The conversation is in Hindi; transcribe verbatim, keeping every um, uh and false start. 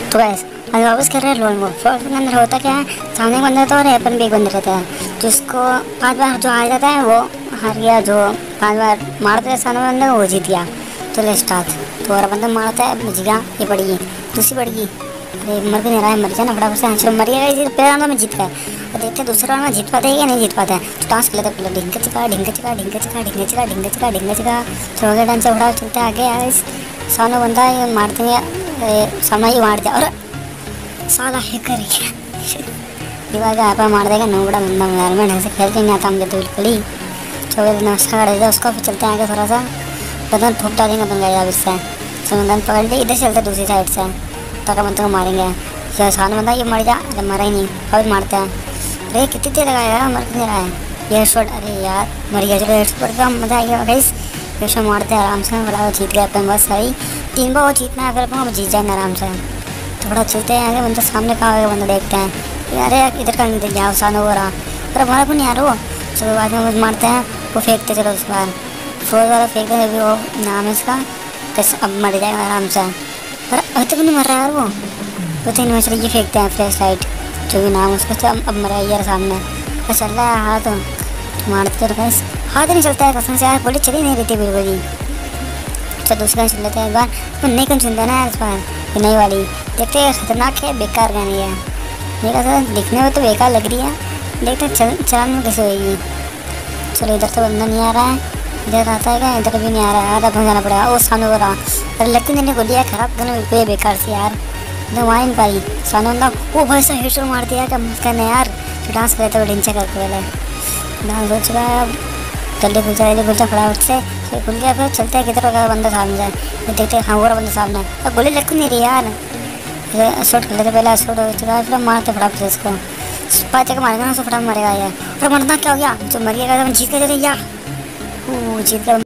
तो गैस आज वापस कर रहे हैं लोन वो फ्रॉड के अंदर होता क्या है, सामने बंदा तो और अपन भी एक बंदा रहता है जिसको पांच बार जो हार जाता है वो हार गया, जो पांच बार मारते है सामने बंदा वो जीत गया। तो ले स्टार्ट तो और बंदा मारता है बच गया, ये पड़ेगी दूसरी पड़ेगी, अरे मर भी नहीं रहा है, मर जाए ना फटाफट से, चलो मर गया, इसी पहला राउंड में जीत गया। और देखते हैं दूसरा राउंड में जीत पाते हैं या नहीं जीत पाते हैं। तो डांस कर लेते पहले ढिंग चिका ढिंग चिका ढिंग चिका ढिंग चिका ढिंग चिका ढिंग चिका चलो डांस उड़ा चलते आगे यार। सामने बंदा ये मारते हैं, सामने ही मार दिया और साला हैकर ही दीवार का यहाँ मार देगा। नो बड़ा बंदा यार, मैं ढंग से खेलते नहीं आता मुझे तो बिल्कुल ही। चलो नमस्कार कर देता उसको, फिर चलते हैं आगे थोड़ा सा, बदन ठोक डालेंगे अपन गया इससे। चलो बंदा पकड़ लिया, इधर चलते दूसरी साइड से तक बंदे को मारेंगे। या सामने बंदा ये मर जा, अरे मरा ही नहीं, और मारते हैं। अरे कितनी देर लगा यार, मर नहीं रहा है ये हेडशॉट, अरे यार मर गया। चलो हेडशॉट पड़ गया, मज़ा आ गया गाइस। हेडशॉट मारते हैं आराम से, बड़ा जीत गया अपन, बस सही तीन बार वो जीतना है, अगर अपन जीत जाएंगे आराम से। तो बड़ा चलते हैं आगे, बंदा सामने कहाँ है बंदा देखते हैं, अरे इधर का नहीं देख गया सामने हो रहा, अरे हमारा को नहीं आ रहा वो। चलो बाद में मारते हैं, वो फेंकते चलो उस बार फोर वाला फेंक दें, अभी वो नाम है इसका, तो अब मर जाएगा आराम से। पर अभी तक नहीं मर रहा है यार वो, तो तीन में चलो ये फेंकते हैं फ्लैश लाइट, जो भी नाम उसका, तो अब मरा यार सामने तो चल रहा है हाथ, तो मारते तो बस हाथ नहीं चलता है कसम से यार, गोली चली नहीं रहती बिल्कुल ही। चलो दूसरी सुन लेते हैं एक बार, तो नई कौन सुनते हैं ना यार इस बार, ये नई वाली देखते हैं, खतरनाक है बेकार गानी है ये, कहता दिखने में तो बेकार लग रही है, देखते चल चलाने में कैसे होगी। चलो इधर तो बंदा नहीं आ रहा है, इधर आता है क्या, इधर भी नहीं आ रहा है, आधा पहुँच जाना पड़ेगा। वो सामने हो रहा, अरे लगती नहीं गोलियाँ खराब करने बिल्कुल बेकार से यार, तो वहाँ नहीं पाई सामने बंदा, वो भाई सा हेडशॉट मार दिया, क्या मत करने यार। तो डांस करते हुए ढिंचा करके पहले डांस हो चुका है, जल्दी खुल जाए, जल्दी खुल जाए फटाफट से, फिर खुल गया, फिर चलते हैं किधर होगा बंदा सामने जाए, फिर देखते हैं हाँ हो रहा बंदा सामने, अब गोली लग नहीं रही यार। शॉट कर लेते पहले, शॉट हो चुका है, फिर मारते फटाफट से इसको, पाँच जगह मारेगा ना उसको फटाफट मरेगा यार। फिर मरना क्या हो गया, जो मर गया जीत के चले या जीत गया।